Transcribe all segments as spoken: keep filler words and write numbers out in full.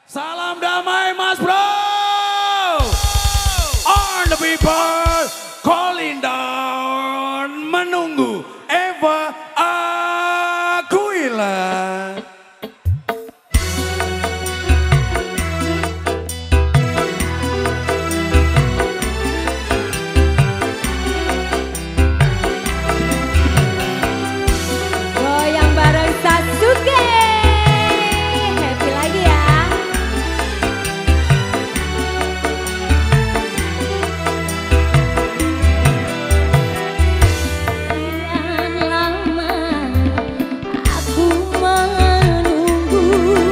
Salam damai Mas Bro. On the people calling down, menunggu Eva Aquila. Goyang bareng Sasuke. Happy lagi ya. Sekian lama aku menunggu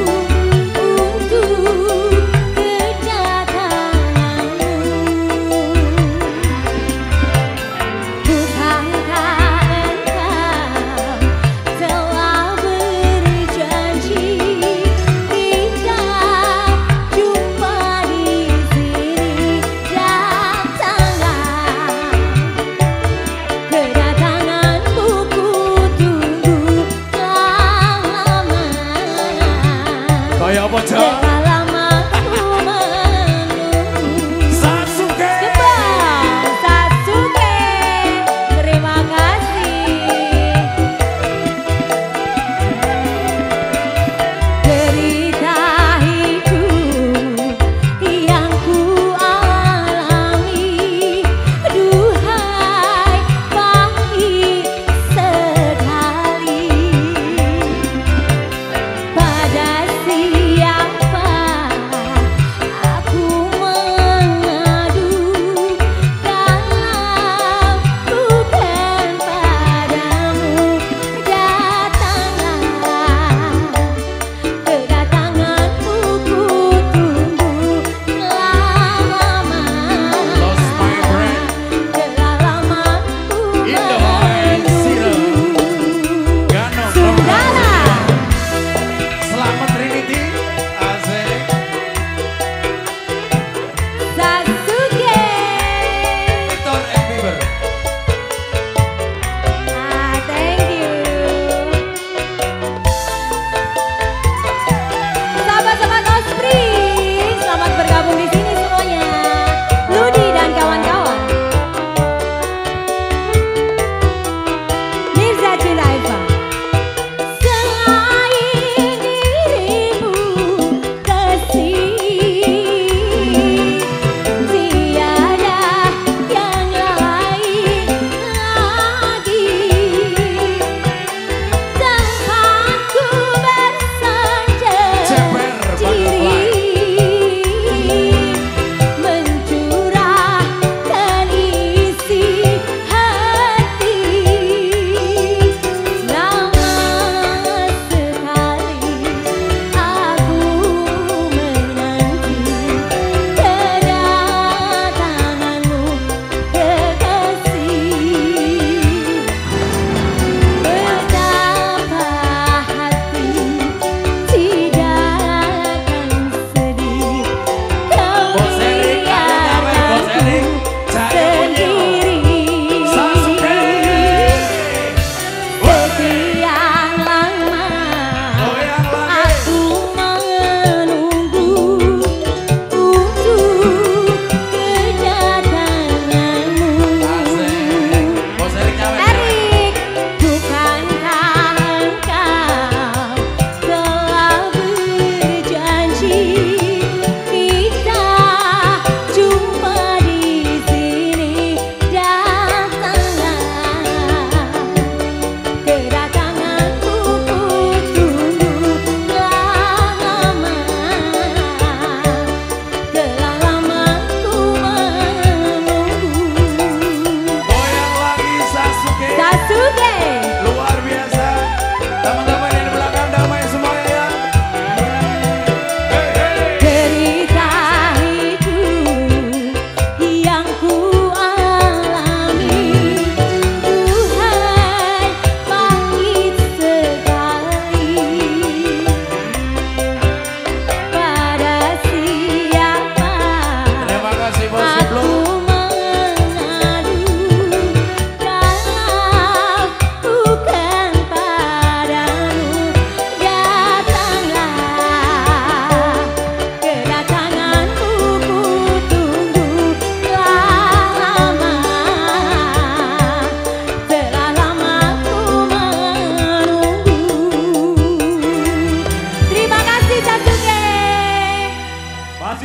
untuk kedatanganmu. Bukankah engkau telah berjanji kita jumpa di sini? Datanglah, kedatanganmu ku tunggu telah lama. Kayak apa, Cak? Telah lama ku menunggu. Sasuke. Jebak Sasuke, terima kasih. Derita hidup yang ku alami, duhai pahit sekali. Pada siapa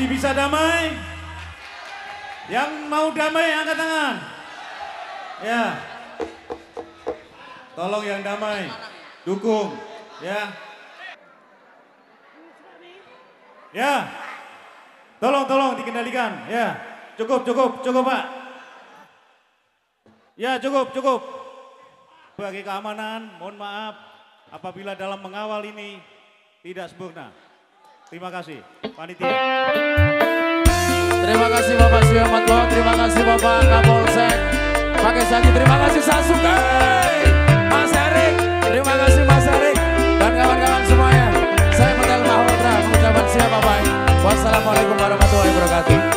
Masih bisa damai? Yang mau damai angkat tangan. Ya. Tolong yang damai. Dukung. Ya. Ya. Tolong, tolong dikendalikan. Ya. Cukup, cukup, cukup Pak. Ya cukup, cukup. Bagi keamanan, mohon maaf apabila dalam mengawal ini tidak sempurna. Terima kasih, panitia. Terima kasih Bapak Suyamatwo, terima kasih Bapak Kapolsek Pakai Saki, terima kasih Sasuke, Mas Erik, terima kasih Mas Erik, dan kawan-kawan semuanya. Saya Metal Mahondra mengucapkan siap Bapak. Wassalamualaikum warahmatullahi wabarakatuh.